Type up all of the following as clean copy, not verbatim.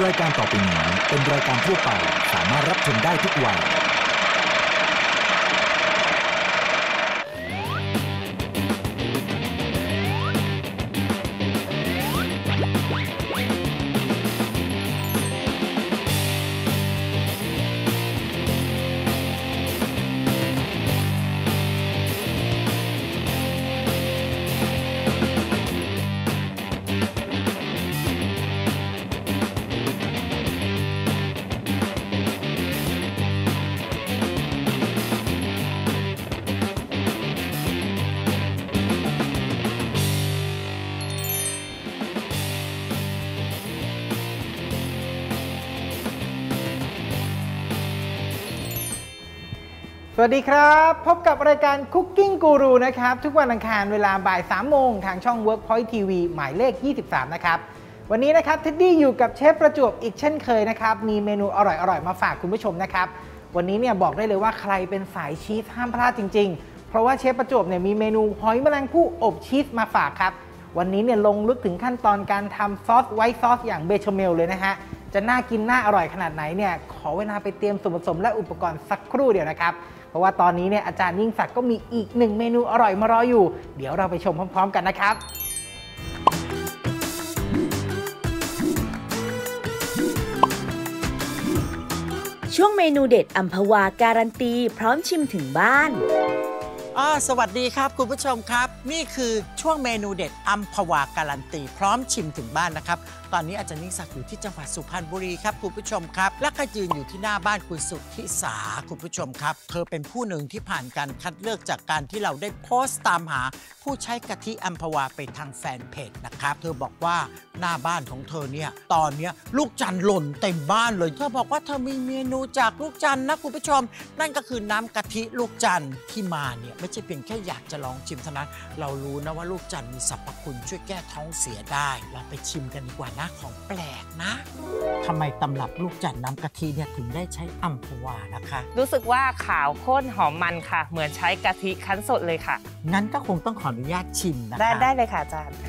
รายการต่อไปนี้เป็นรายการทั่วไปสามารถรับชมได้ทุกวัยสวัสดีครับพบกับรายการ Cooking Guru นะครับทุกวันอังคารเวลาบ่าย 3 โมงทางช่อง Workpoint TV หมายเลข 23 นะครับวันนี้นะครับเท็ดดี้อยู่กับเชฟประจวบอีกเช่นเคยนะครับมีเมนูอร่อยๆมาฝากคุณผู้ชมนะครับวันนี้เนี่ยบอกได้เลยว่าใครเป็นสายชีสห้ามพลาดจริงๆเพราะว่าเชฟประจวบเนี่ยมีเมนูหอยแมลงภู่อบชีสมาฝากครับวันนี้เนี่ยลงลึกถึงขั้นตอนการทำซอสไวท์ซอสอย่างเบชเมลเลยนะฮะจะน่ากินน่าอร่อยขนาดไหนเนี่ยขอเวลาไปเตรียมส่วนผสมและอุปกรณ์สักครู่เดียวนะครับเพราะว่าตอนนี้เนี่ยอาจารย์ยิ่งศักดิ์ก็มีอีกหนึ่งเมนูอร่อยมารออยู่เดี๋ยวเราไปชมพร้อมๆกันนะครับช่วงเมนูเด็ดอัมพวาการันตีพร้อมชิมถึงบ้านสวัสดีครับคุณผู้ชมครับนี่คือช่วงเมนูเด็ดอัมพวาการันตีพร้อมชิมถึงบ้านนะครับตอนนี้อาจารย์ยิ่งศักดิ์อยู่ที่จังหวัดสุพรรณบุรีครับคุณผู้ชมครับและก็ยืนอยู่ที่หน้าบ้านคุณสุทธิสาคุณผู้ชมครับเธอเป็นผู้หนึ่งที่ผ่านการคัดเลือกจากการที่เราได้โพสต์ตามหาผู้ใช้กะทิอัมพวาไปทางแฟนเพจนะครับเธอบอกว่าหน้าบ้านของเธอเนี่ยตอนนี้ลูกจันทร์หล่นเต็มบ้านเลยเธอบอกว่าเธอมีเมนูจากลูกจันทร์นะคุณผู้ชมนั่นก็คือน้ำกะทิลูกจันทร์ที่มาเนี่ยไม่ใช่เพียงแค่อยากจะลองชิมเท่านั้นเรารู้นะว่าลูกจันทร์มีสรรพคุณช่วยแก้ท้องเสียได้เราไปชิมกันดีกว่านะของแปลกนะทำไมตำรับลูกจันทร์น้ำกะทิเนี่ยถึงได้ใช้อัมพวานะคะรู้สึกว่าขาวข้นหอมมันค่ะเหมือนใช้กะทิคั้นสดเลยค่ะงั้นก็คงต้องขออนุญาตชิมนะคะได้เลยค่ะอาจารย์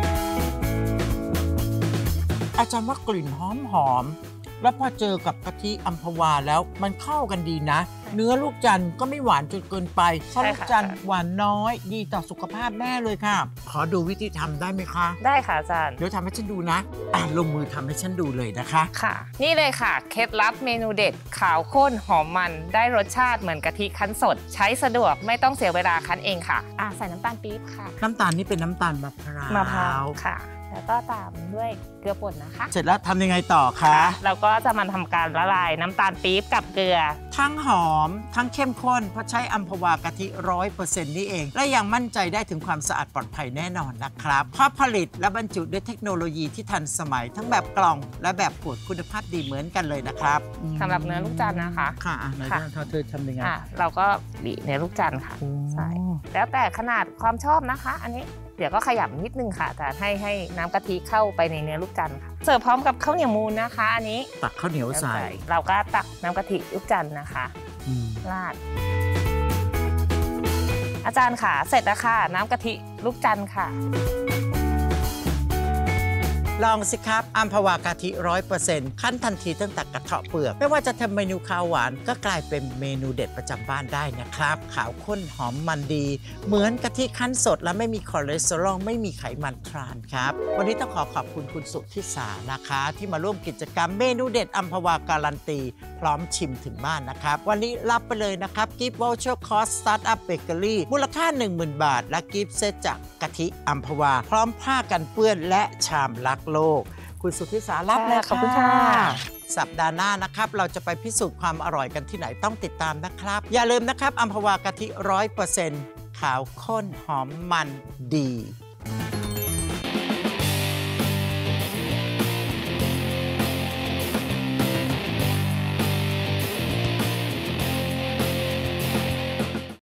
ว่ากลิ่นหอมแล้วพอเจอกับกะทิอัมพวาแล้วมันเข้ากันดีนะเนื้อลูกจันทร์ก็ไม่หวานจนเกินไปเพราะลูกจันทร์หวานน้อยดีต่อสุขภาพแม่เลยค่ะขอดูวิธีทำได้ไหมคะได้ค่ะอาจารย์เดี๋ยวทำให้ฉันดูนะลงมือทำให้ฉันดูเลยนะคะค่ะนี่เลยค่ะเคล็ดลับเมนูเด็ดขาวข้นหอมมันได้รสชาติเหมือนกะทิคั้นสดใช้สะดวกไม่ต้องเสียเวลาคั้นเองค่ะใส่น้ำตาลปี๊บค่ะน้ำตาลนี่เป็นน้ำตาลมะพร้าวค่ะแล้วก็ตามด้วยเกลือป่นนะคะเสร็จแล้วทำยังไงต่อคะเราก็จะมาทำการละลายน้ำตาลปี๊บกับเกลือทั้งหอมทั้งเข้มข้นเพราะใช้อัมพวากะทิ 100% นี่เองและยังมั่นใจได้ถึงความสะอาดปลอดภัยแน่นอนนะครับเพราะผลิตและบรรจุด้วยเทคโนโลยีที่ทันสมัยทั้งแบบกล่องและแบบขวดคุณภาพดีเหมือนกันเลยนะครับสำหรับเนื้อลูกจันทร์นะคะค่ะในด้านเธอทำยังไงเราก็บีบเนื้อลูกจันทร์ค่ะใช่แล้วแต่ขนาดความชอบนะคะอันนี้เดี๋ยวก็ขยับนิดนึงค่ะแต่ให้น้ำกะทิเข้าไปในเนื้อลูกจันทร์ค่ะเสิร์ฟพร้อมกับข้าวเหนียวมูนนะคะอันนี้ตักข้าวเหนียวใส่เราก็ตักน้ำกะทิลูกจันทร์นะคะราดอาจารย์ค่ะเสร็จแล้วค่ะน้ำกะทิลูกจันทร์ค่ะลองสิครับอัมพวากะทิ 100% ขั้นทันทีตั้งแต่กระเทาะเปลือกไม่ว่าจะทำเมนูข้าวหวานก็กลายเป็นเมนูเด็ดประจำบ้านได้นะครับขาวข้นหอมมันดีเหมือนกะทิคั้นสดและไม่มีคอเลสเตอรอลไม่มีไขมันทรานครับวันนี้ต้องขอบคุณคุณสุทธิสานะคะที่มาร่วมกิจกรรมเมนูเด็ดอัมพวาการันตีพร้อมชิมถึงบ้านนะครับวันนี้รับไปเลยนะครับกิฟต์วอลเชอร์คอร์สสตาร์ทอัพเบเกอรี่มูลค่า 10,000 บาทและกิฟต์เซตจากกะทิอัมพวาพร้อมผ้ากันเปื้อนและชามรักโลกคุณสุทธิสารับแล้วขอบคุณค่ะสัปดาห์หน้านะครับเราจะไปพิสูจน์ความอร่อยกันที่ไหนต้องติดตามนะครับอย่าลืมนะครับอัมพวากะทิ 100% ขาวข้นหอมมันดี